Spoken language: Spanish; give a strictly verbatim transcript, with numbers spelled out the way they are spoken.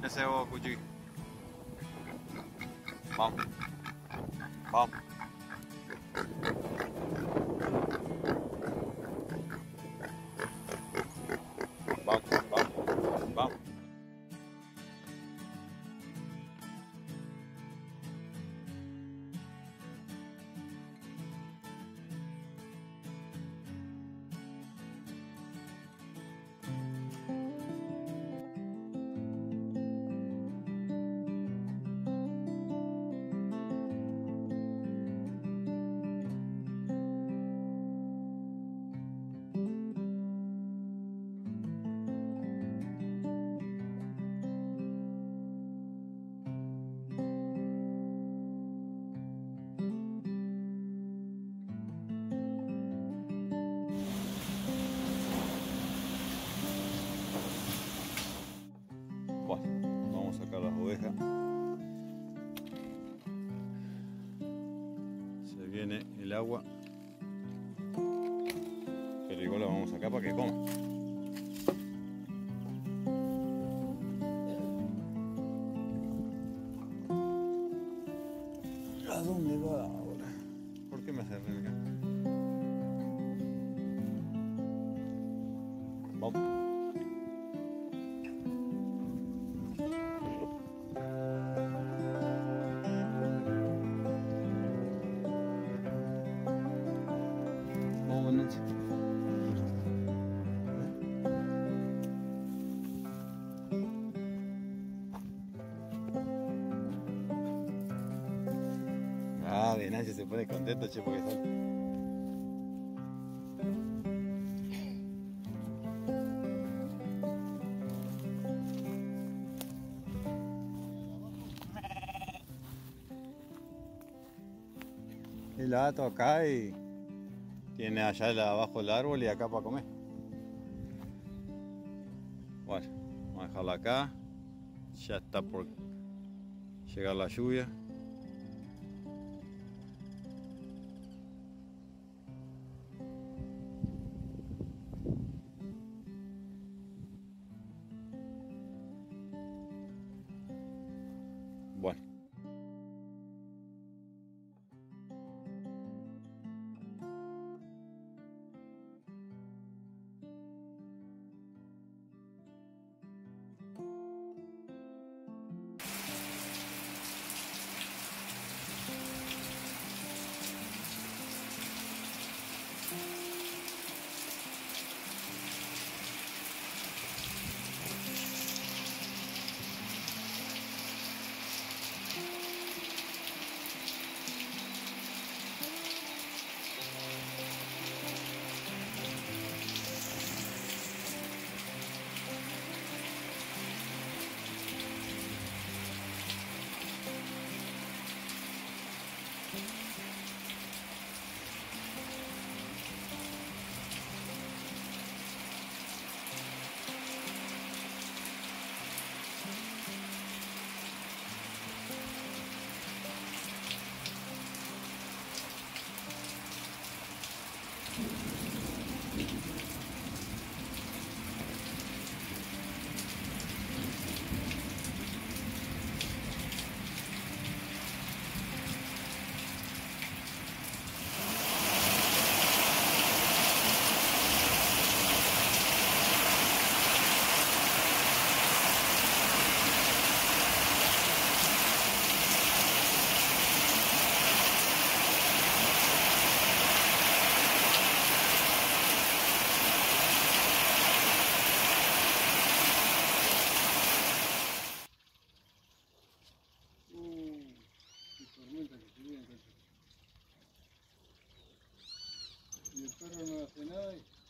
Ese es o cuchillo. Vamos. Vamos. Vamos, vamos, vamos. Bueno, vamos a sacar las ovejas. Se viene el agua, pero igual la vamos a sacar para que coma. ¿A dónde va ahora? ¿Por qué me hace renegar? Vamos. Ah, Venancio se pone contento, che, porque está. El gato acá y tiene allá abajo el árbol y acá para comer. Bueno, vamos a dejarla acá. Ya está por llegar la lluvia. Bueno. Y el perro no hace nada y...